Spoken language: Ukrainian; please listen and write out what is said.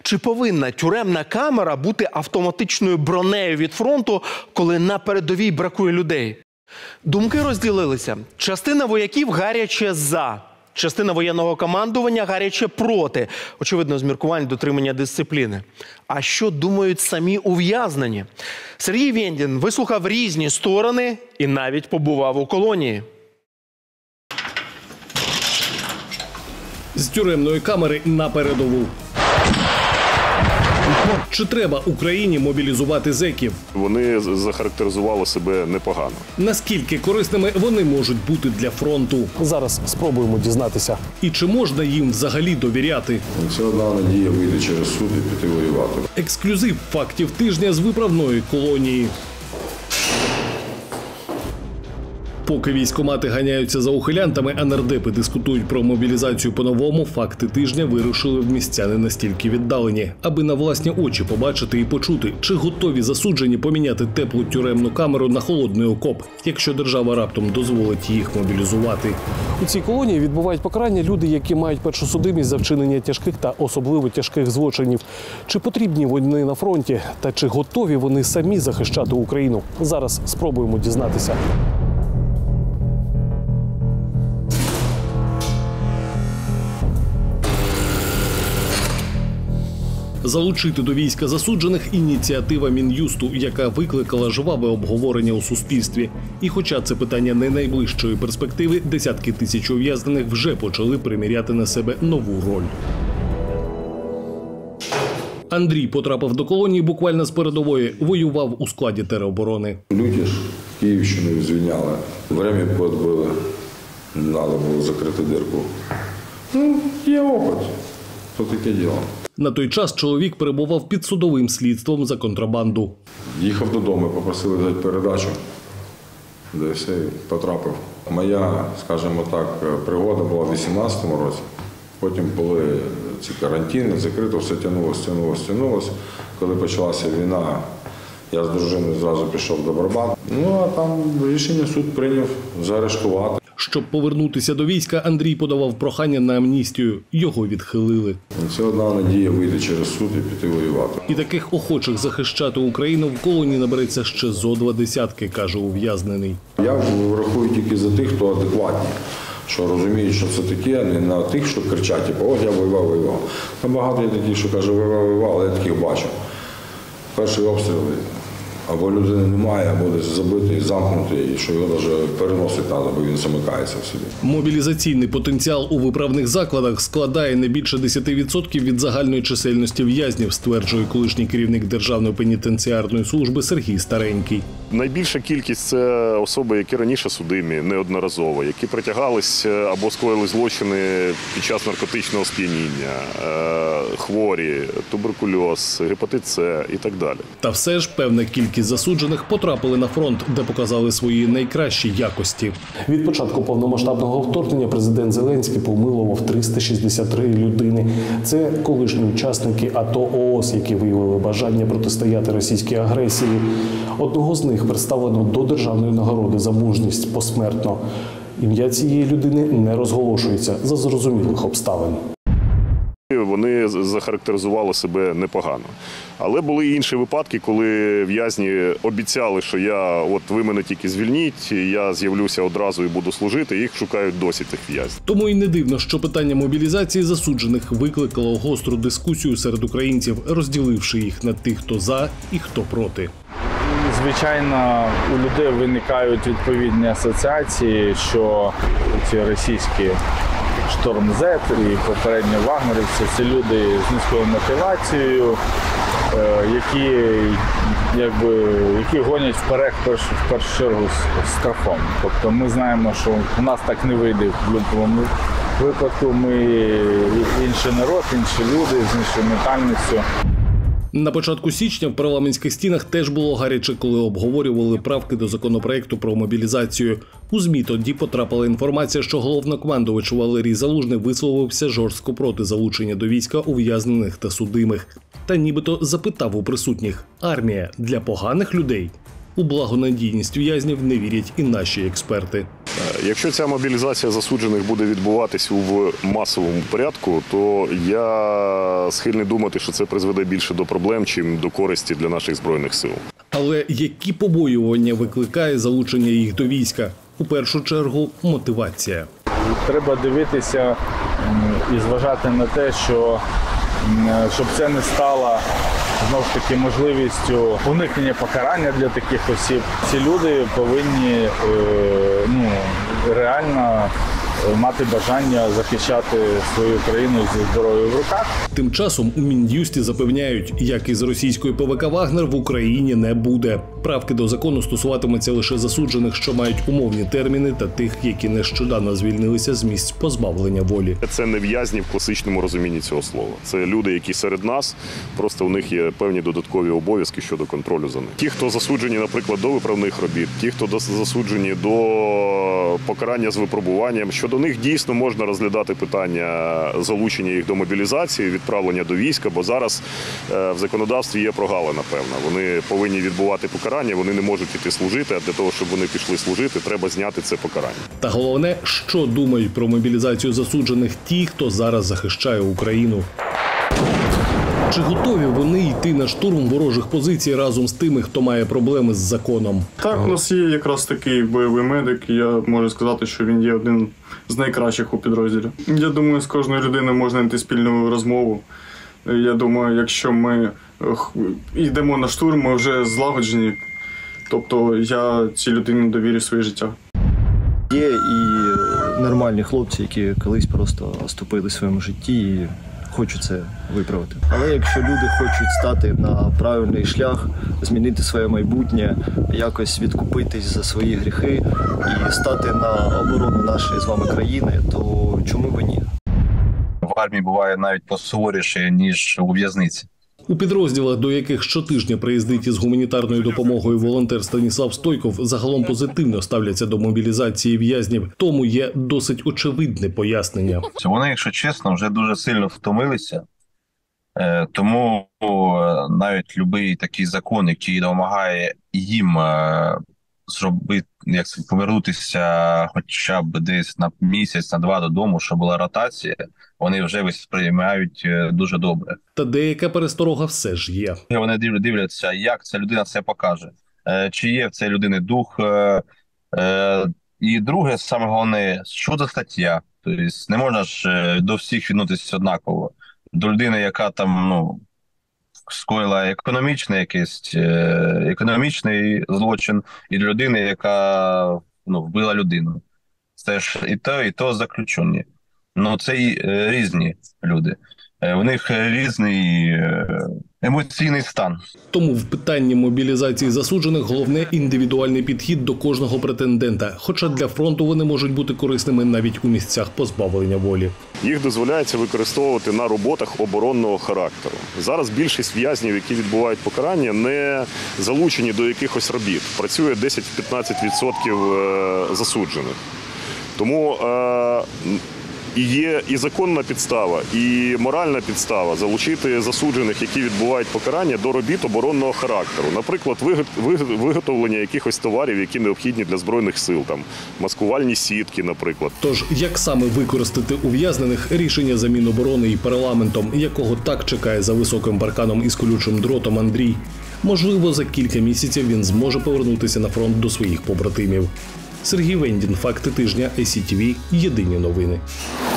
Чи повинна тюремна камера бути автоматичною бронею від фронту, коли на передовій бракує людей? Думки розділилися. Частина вояків гаряче «за», частина воєнного командування гаряче «проти». Очевидно, з міркувань дотримання дисципліни. А що думають самі ув'язнені? Сергій Вєндін вислухав різні сторони і навіть побував у колонії. З тюремної камери на передову. Чи треба Україні мобілізувати зеків? Вони захарактеризували себе непогано. Наскільки корисними вони можуть бути для фронту? Зараз спробуємо дізнатися. І чи можна їм взагалі довіряти? Це одна надія вийти через суд і піти воювати. Ексклюзив фактів тижня з виправної колонії. Поки військкомати ганяються за ухилянтами, а нардепи дискутують про мобілізацію по-новому, факти тижня вирушили в місця не настільки віддалені, аби на власні очі побачити і почути, чи готові засуджені поміняти теплу тюремну камеру на холодний окоп, якщо держава раптом дозволить їх мобілізувати. У цій колонії відбувають покарання люди, які мають першу судимість за вчинення тяжких та особливо тяжких злочинів. Чи потрібні вони на фронті, та чи готові вони самі захищати Україну? Зараз спробуємо дізнатися. Залучити до війська засуджених – ініціатива Мін'юсту, яка викликала жваве обговорення у суспільстві. І хоча це питання не найближчої перспективи, десятки тисяч ув'язнених вже почали приміряти на себе нову роль. Андрій потрапив до колонії буквально з передової, воював у складі тероборони. Люди ж Київщину звільняли, время подбили, треба було закрити дирку. Є опит, то таке діло. На той час чоловік перебував під судовим слідством за контрабанду. Їхав додому, попросили дати передачу, де все, потрапив. Моя, скажімо так, пригода була в 2018 році. Потім були ці карантини, закрито, все тягнулося. Коли почалася війна, я з дружиною зразу пішов до Барбат. А там рішення суд прийняв заарештувати. Щоб повернутися до війська, Андрій подавав прохання на амністію. Його відхилили. Це одна надія вийти через суд і піти воювати. І таких охочих захищати Україну в колонії набереться ще зо 20, каже ув'язнений. Я рахую тільки за тих, хто адекватні, що розуміють, що це таке, не на тих, що кричать, типу, от я воював. Там багато є таких, що кажуть, воював, але я таких бачу. Перший обстріл, або людини немає, або десь забитий, замкнутий, і що його навіть переносити треба, бо він замикається в собі. Мобілізаційний потенціал у виправних закладах складає не більше 10% від загальної чисельності в'язнів, стверджує колишній керівник Державної пенітенціарної служби Сергій Старенький. Найбільша кількість – це особи, які раніше судимі, неодноразово, які притягались або скоїли злочини під час наркотичного сп'яніння, хворі, туберкульоз, гепатит С і так далі. Та все ж певна кількість засуджених потрапили на фронт, де показали свої найкращі якості. Від початку повномасштабного вторгнення президент Зеленський помилував 363 людини. Це колишні учасники АТО ООС, які виявили бажання протистояти російській агресії. Одного з них представлено до державної нагороди за мужність посмертно. Ім'я цієї людини не розголошується за зрозумілих обставин. Вони захарактеризували себе непогано. Але були і інші випадки, коли в'язні обіцяли, що ви мене тільки звільніть, я з'явлюся одразу і буду служити, їх шукають досі тих в'язнів. Тому й не дивно, що питання мобілізації засуджених викликало гостру дискусію серед українців, розділивши їх на тих, хто за і хто проти. Звичайно, у людей виникають відповідні асоціації, що ці російські Шторм-З і попередні вагнерівці – це люди з низькою мотивацією, які гонять вперед в першу чергу з страхом. Тобто ми знаємо, що у нас так не вийде в будь-якому випадку. Ми інший народ, інші люди з іншою ментальністю. На початку січня в парламентських стінах теж було гаряче, коли обговорювали правки до законопроекту про мобілізацію. У ЗМІ тоді потрапила інформація, що головнокомандувач Валерій Залужний висловився жорстко проти залучення до війська ув'язнених та судимих. Та нібито запитав у присутніх – армія для поганих людей? У благонадійність в'язнів не вірять і наші експерти. Якщо ця мобілізація засуджених буде відбуватись у масовому порядку, то я схильний думати, що це призведе більше до проблем, чим до користі для наших Збройних сил. Але які побоювання викликає залучення їх до війська? У першу чергу – мотивація. Треба дивитися і зважати на те, щоб це не стало знову ж таки можливістю уникнення покарання для таких осіб. Ці люди повинні реально мати бажання захищати свою країну зі зброєю в руках. Тим часом у Мін'юсті запевняють, як із російської ПВК «Вагнер» в Україні не буде. Правки до закону стосуватимуться лише засуджених, що мають умовні терміни, та тих, які нещодавно звільнилися з місць позбавлення волі. Це не в'язні в класичному розумінні цього слова. Це люди, які серед нас, просто у них є певні додаткові обов'язки щодо контролю за ними. Ті, хто засуджені, наприклад, до виправних робіт, ті, хто засуджені до покарання з випробуванням, щодо них дійсно можна розглядати питання залучення їх до мобілізації, відправлення до війська, бо зараз в законодавстві є прогалина певна. Вони повинні відбувати покарання, вони не можуть іти служити, а для того, щоб вони пішли служити, треба зняти це покарання. Та головне, що думають про мобілізацію засуджених ті, хто зараз захищає Україну. Чи готові вони йти на штурм ворожих позицій разом з тими, хто має проблеми з законом? Так, у нас є якраз такий бойовий медик, і я можу сказати, що він є один з найкращих у підрозділі. Я думаю, з кожною людиною можна знайти спільну розмову. Я думаю, якщо ми йдемо на штурм, ми вже злагоджені. Тобто я цій людині довірю своє життя. Є і нормальні хлопці, які колись просто оступили в своєму житті і хочуть це виправити. Але якщо люди хочуть стати на правильний шлях, змінити своє майбутнє, якось відкупитись за свої гріхи і стати на оборону нашої з вами країни, то чому б ні? В армії буває навіть посуворіше, ніж у в'язниці. У підрозділах, до яких щотижня приїздить із гуманітарною допомогою волонтер Станіслав Стойков, загалом позитивно ставляться до мобілізації в'язнів. Тому є досить очевидне пояснення. Вони, якщо чесно, вже дуже сильно втомилися. Тому навіть будь-який такий закон, який допомагає їм зробити, повернутися хоча б десь на місяць, на два додому, щоб була ротація, вони вже сприймають дуже добре. Та деяка пересторога все ж є. Вони дивляться, як ця людина це покаже, чи є в цій людини дух. І друге, саме головне, що за стаття. Тобто не можна ж до всіх відноситися однаково. До людини, яка там, скоїла економічний злочин, і до людини, яка вбила людину. Це ж і то заключені. Це і різні люди. У них різний емоційний стан. Тому в питанні мобілізації засуджених головне індивідуальний підхід до кожного претендента. Хоча для фронту вони можуть бути корисними навіть у місцях позбавлення волі. Їх дозволяється використовувати на роботах оборонного характеру. Зараз більшість в'язнів, які відбувають покарання, не залучені до якихось робіт. Працює 10-15% засуджених. Тому і є і законна підстава, і моральна підстава залучити засуджених, які відбувають покарання, до робіт оборонного характеру. Наприклад, виготовлення якихось товарів, які необхідні для Збройних сил, там маскувальні сітки, наприклад. Тож, як саме використати ув'язнених, рішення за Міноборони і парламентом, якого так чекає за високим парканом із колючим дротом Андрій. Можливо, за кілька місяців він зможе повернутися на фронт до своїх побратимів. Сергій Вендін, «Факти тижня», ICTV, Єдині новини.